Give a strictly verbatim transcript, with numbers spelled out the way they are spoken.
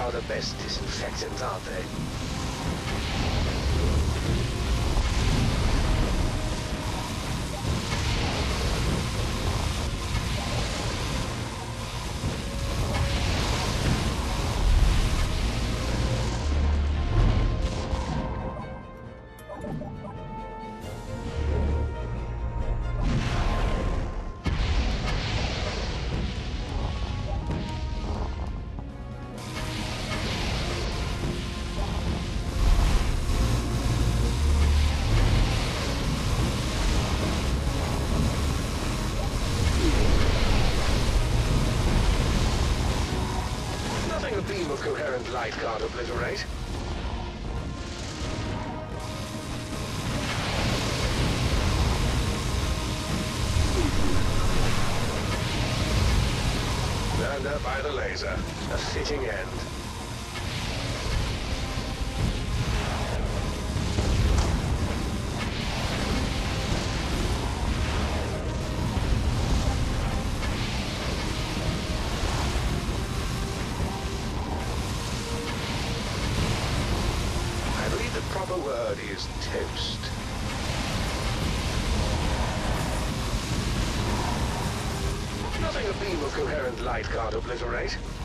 are the best disinfectant, aren't they? A beam of coherent light can't obliterate. Burned up by the laser. A fitting end. The proper word is toast. Nothing a beam of coherent light can't obliterate.